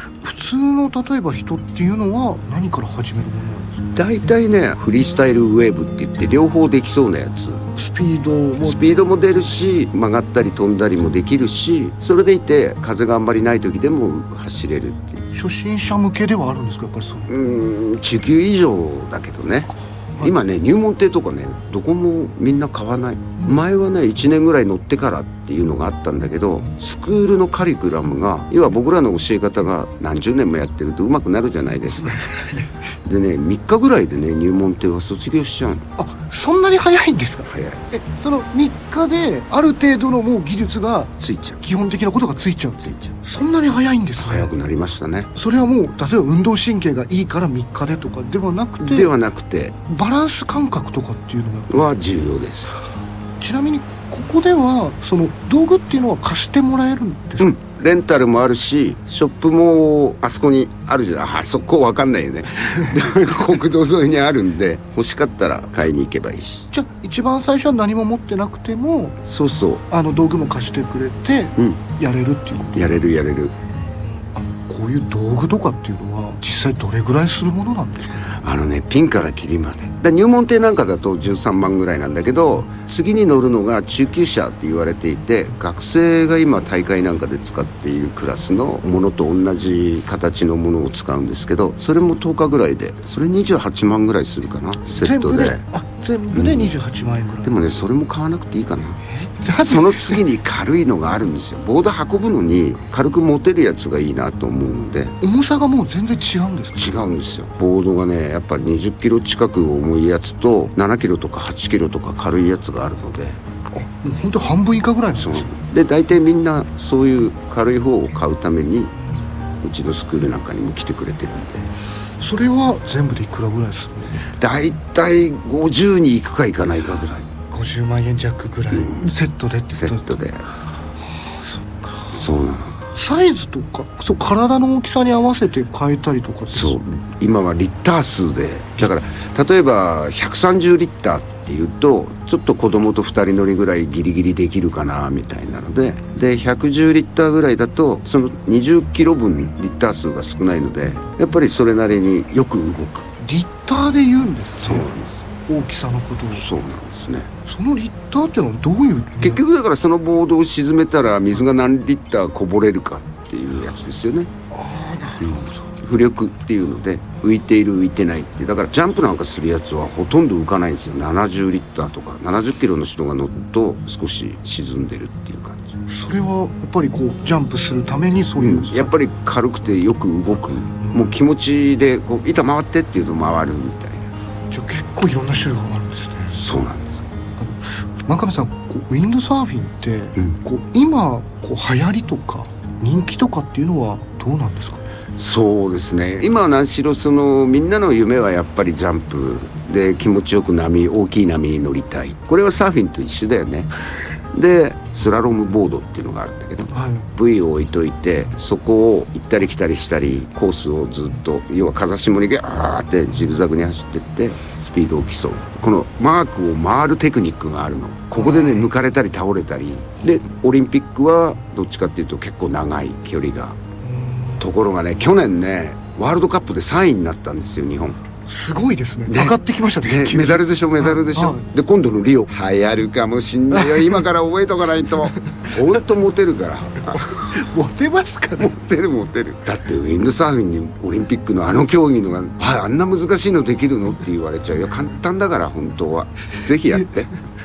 通の例えば人っていうのは何から始めるものなんですか？ 大体ねフリースタイルウェーブって言って両方できそうなやつ。 スピードもスピードも出るし曲がったり飛んだりもできるし、それでいて風があんまりない時でも走れるっていう。 初心者向けではあるんですか？やっぱりそう。 うーん中級以上だけどね。今ね入門艇とかねどこもみんな買わない、うん、前はねいちねんぐらい乗ってからっていうのがあったんだけど、スクールのカリキュラムが要は僕らの教え方が何十年もやってると上手くなるじゃないですかでねみっかぐらいでね入門艇は卒業しちゃうの。 あ、そんなに早いんですか？ 早い。 え、そのみっかである程度のもう技術がついちゃう、 基本的なことがついちゃうついちゃうそんなに早いんですね。 早くなりましたね。 それはもう例えば運動神経がいいからみっかでとかではなくてではなくてバランス感覚とかっていうのがは重要です。 ちなみにここではその道具っていうのは貸してもらえるんですか？うん、 レンタルもあるしショップもあそこにあるじゃない。あそこわかんないよね国道沿いにあるんで欲しかったら買いに行けばいいし。 じゃあ一番最初は何も持ってなくてもそうそうあの道具も貸してくれてやれるっていうこと、 うん、やれるやれる。 あ、こういう道具とかっていうのは実際どれぐらいするものなんですかね？ あのねピンからキリまでだ入門艇なんかだとじゅうさんまんぐらいなんだけど、次に乗るのが中級者って言われていて、学生が今大会なんかで使っているクラスのものと同じ形のものを使うんですけど、それもとおかぐらいでそれにじゅうはちまんぐらいするかなセットで。 全部で、あ、全部でにじゅうはちまんえんぐらい、うん、 でもねそれも買わなくていいかな。その次に軽いのがあるんですよ。ボード運ぶのに軽く持てるやつがいいなと思うので。 重さがもう全然違うんですか？ 違うんですよ。ボードがねやっぱりにじゅっキロ近く重いやつとななキロとかはちキロとか軽いやつがあるので、 あ、もう本当半分以下ぐらいですよ。 で大体みんなそういう軽い方を買うためにうちのスクールなんかにも来てくれてるんで。 それは全部でいくらぐらいするの？ 大体ごじゅうにいくかいかないかぐらい。 ごじゅうまんえん弱ぐらい、うん、セットでってセットで。はあ、そっか。 そうなの。 サイズとかそう体の大きさに合わせて変えたりとか。 そう今はリッター数でだから例えばひゃくさんじゅうリッターっていうとちょっと子供とふたり乗りぐらいギリギリできるかなみたいなので、でひゃくじゅうリッターぐらいだとそのにじゅっキロぶんリッター数が少ないのでやっぱりそれなりによく動く。 リッターで言うんですね。 そうなんです。 大きさのことを。 そうなんですね。 そのリッターっていうのはどういう、 結局だからそのボードを沈めたら水が何リッターこぼれるかっていうやつですよね。 ああ、なるほど。 浮力っていうので浮いている浮いてないってだからジャンプなんかするやつはほとんど浮かないんですよ。ななじゅうリッターとかななじゅっキロの人が乗ると少し沈んでるっていう感じ。 それはやっぱりこうジャンプするためにそういう、うん、 やっぱり軽くてよく動く、うん、もう気持ちでこう板回ってっていうと回るみたいな。 じゃあ結構いろんな種類があるんですね。 そうなんです。 真壁さん、こうウィンドサーフィンって、うん、こう今こう流行りとか人気とかっていうのはどうなんですか？ そうですね。今は何しろそのみんなの夢はやっぱりジャンプで気持ちよく波大きい波に乗りたい。これはサーフィンと一緒だよね。でスラロームボードっていうのがあるんだけど、はい、ブイを置いといてそこを行ったり来たりしたりコースをずっと要は風下にギャーってジグザグに走ってってスピードを競う。このマークを回るテクニックがあるの。ここでね抜かれたり倒れたりでオリンピックはどっちかっていうと結構長い距離が。ところがね去年ねワールドカップでさんいになったんですよ日本。 すごいですね。上がってきましたね。 メダルでしょメダルでしょ。で今度のリオ流行るかもしんないよ。今から覚えとかないとほんとモテるからモテますかね。 モテるモテる。だってウィンドサーフィンにオリンピックのあの競技のがああんな難しいのできるのって言われちゃうよ。簡単だから本当はぜひやって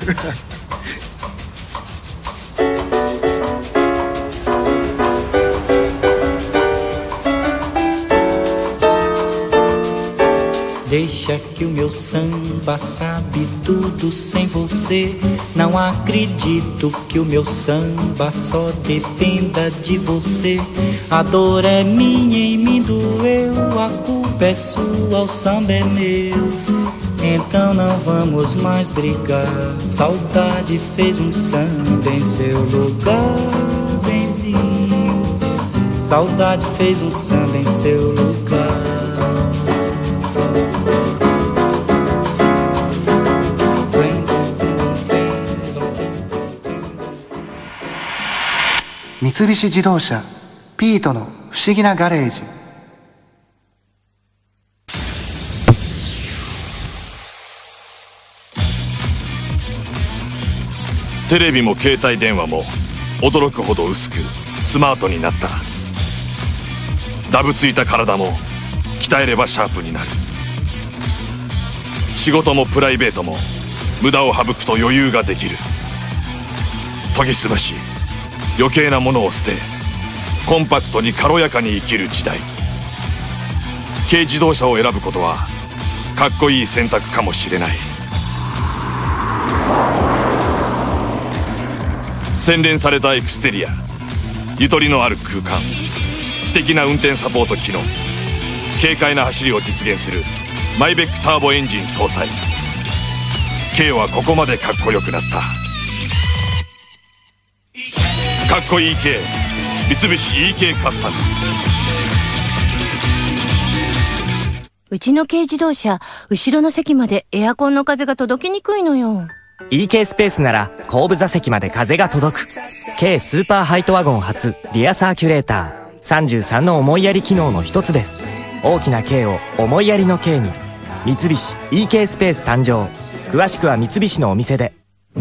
Deixa que o meu samba sabe tudo sem você. Não acredito que o meu samba só dependa de você. A dor é minha e me doeu, a culpa é sua, o samba é meu. Então não vamos mais brigar. Saudade fez um samba em seu lugar, benzinho. Saudade fez um samba em seu lugar. 三菱自動車ピートの不思議なガレージ。 テレビも携帯電話も驚くほど薄くスマートになった。ダブついた体も鍛えればシャープになる。仕事もプライベートも無駄を省くと余裕ができる。研ぎ澄まし余計なものを捨てコンパクトに軽やかに生きる時代。軽自動車を選ぶことはかっこいい選択かもしれない。洗練されたエクステリア、ゆとりのある空間、知的な運転サポート機能、軽快な走りを実現するマイベックターボエンジン搭載。軽はここまでかっこよくなった。かっこいい軽、三菱 イーケー カスタム。 うちの軽自動車、後ろの席までエアコンの風が届きにくいのよ。 イーケー スペースなら後部座席まで風が届く。軽スーパーハイトワゴン初リアサーキュレーター、さんじゅうさんの思いやり機能の一つです。大きな軽を思いやりの軽に。三菱 イーケー スペース誕生。詳しくは三菱のお店で。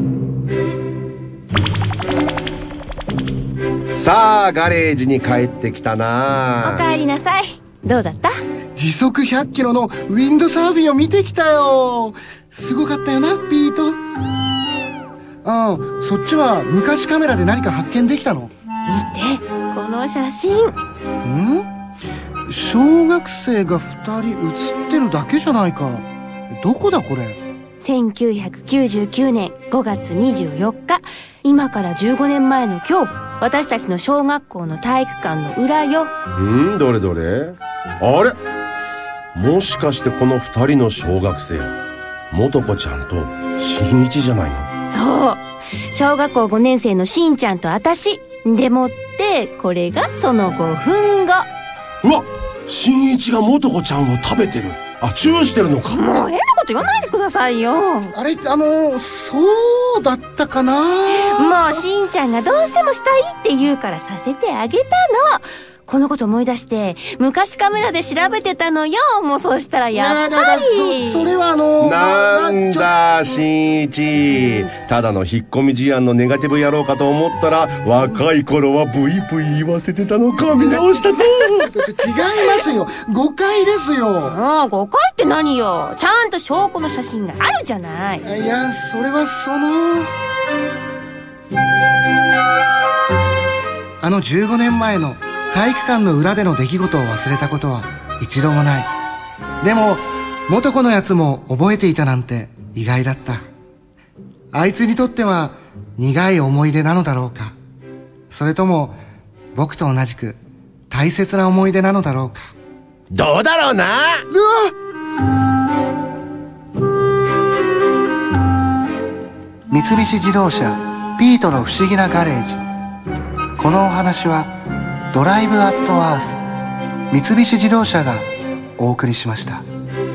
さあガレージに帰ってきたな。 おかえりなさい。どうだった？ 時速ひゃっキロのウィンドサーフィンを見てきたよ。すごかったよな、ピート。ああ、そっちは昔カメラで何か発見できたの？ 見て、この写真。 ん？小学生がふたり写ってるだけじゃないか。どこだこれ？ せんきゅうひゃくきゅうじゅうきゅうねんごがつにじゅうよっか、今からじゅうごねんまえの今日、私たちの小学校の体育館の裏よ。 ん？どれどれ？あれ？もしかしてこのふたりの小学生、素子ちゃんとしんいちじゃないの？ そう、小学校ごねん生のしんちゃんとあたしでもって、これがそのごふんご。 うわ、しんいちが素子ちゃんを食べてる。あ、チューしてるのか。 もう変なこと言わないでくださいよ。 あれ、あのそうだったかな。 もうしんちゃんがどうしてもしたいって言うからさせてあげたの。このこと思い出して昔カメラで調べてたのよ。もうそうしたらやっぱりそ, それはあのなんだしんいち、ただの引っ込み思案のネガティブ野郎かと思ったら、若い頃はブイブイ言わせてたのか。見直したぞ。 違いますよ、誤解ですよ。 ああ、誤解って何よ。ちゃんと証拠の写真があるじゃない。 いや、それはそのあのじゅうごねんまえの体育館の裏での出来事を忘れたことは一度もない。でも素子のやつも覚えていたなんて意外だった。あいつにとっては苦い思い出なのだろうか、それとも僕と同じく大切な思い出なのだろうか。 どうだろうな。 うわっ、三菱自動車ピートの不思議なガレージ。このお話はドライブアットアース三菱自動車がお送りしました。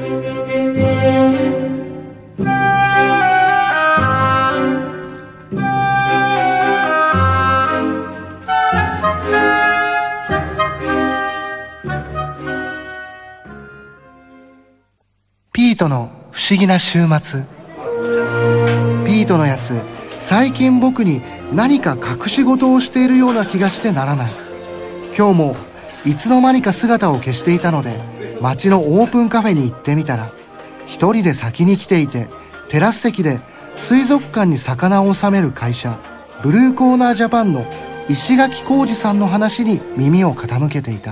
ピートの不思議な週末。ピートのやつ、最近僕に何か隠し事をしているような気がしてならない。今日もいつの間にか姿を消していたので、街のオープンカフェに行ってみたら、一人で先に来ていて、テラス席で水族館に魚を収める会社ブルーコーナージャパンの石垣浩二さんの話に耳を傾けていた。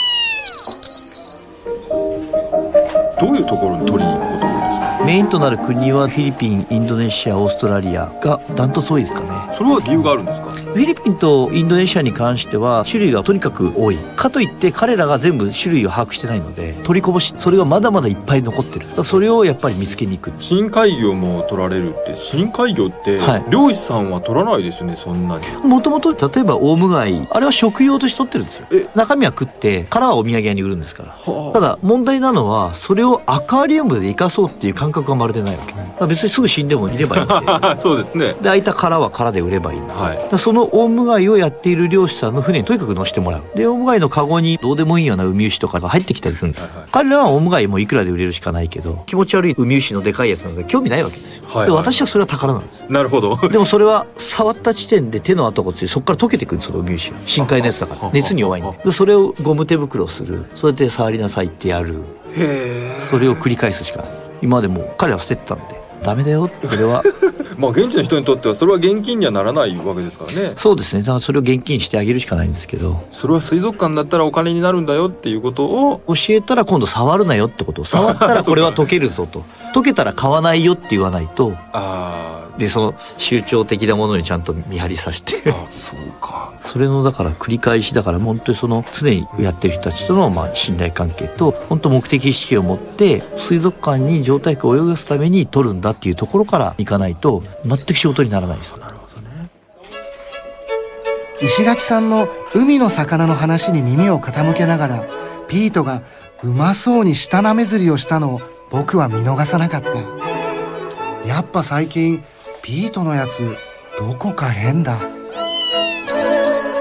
どういうところに取りに行くことなんですか？ メインとなる国はフィリピン、インドネシア、オーストラリアがダントツ多いですかね。 それは理由があるんですか？ フィリピンとインドネシアに関しては種類がとにかく多い。かといって彼らが全部種類を把握してないので、取りこぼし、それがまだまだいっぱい残ってる。だからそれをやっぱり見つけに行く。 深海魚も取られるって、深海魚って、はい、漁師さんは取らないですね、そんなに。 もともと例えばオウムガイ、あれは食用として取ってるんですよ。中身は食って殻はお土産屋に売るんですから。ただ問題なのはそれをアクアリウムで生かそうっていう考感覚がまるでないわけ、だから別にすぐ死んでもいればいいんでそうですね。 で空いた殻は殻で売ればいいんだ、 はい、 だからそのオウムガイをやっている漁師さんの船にとにかく乗せてもらう。でオウムガイのカゴにどうでもいいようなウミウシとかが入ってきたりするんです、はいはい、彼らはオウムガイもいくらで売れるしかないけど、気持ち悪いウミウシのでかいやつなんか興味ないわけですよ、はいはい、で私はそれは宝なんです。 なるほど。 でもそれは触った時点で手の跡がついてそこから溶けてくるんですよ、ウミウシは深海のやつだから熱に弱いんで、でそれをゴム手袋する、そうやって触りなさいってやる、へそれを繰り返すしかない。今までも彼は捨ててたんでダメだよ、これはまあ現地の人にとってはそれは現金にはならないわけですからね。 そうですね、だからそれを現金にしてあげるしかないんですけど、 それは水族館だったらお金になるんだよっていうことを教えたら、今度触るなよってことを、触ったらこれは溶けるぞと溶けたら買わないよって言わないと、あでその宗教的なものにちゃんと見張りさせてあそうかそれのだから繰り返しだから、本当にその常にやってる人たちとのまあ信頼関係と、本当目的意識を持って水族館に状態下を泳がすために取るんだっていうところからいかないと全く仕事にならないです。なるほどね。 石垣さんの海の魚の話に耳を傾けながら、ピートがうまそうに舌なめずりをしたのを僕は見逃さなかった。やっぱ最近ピートのやつどこか変だ。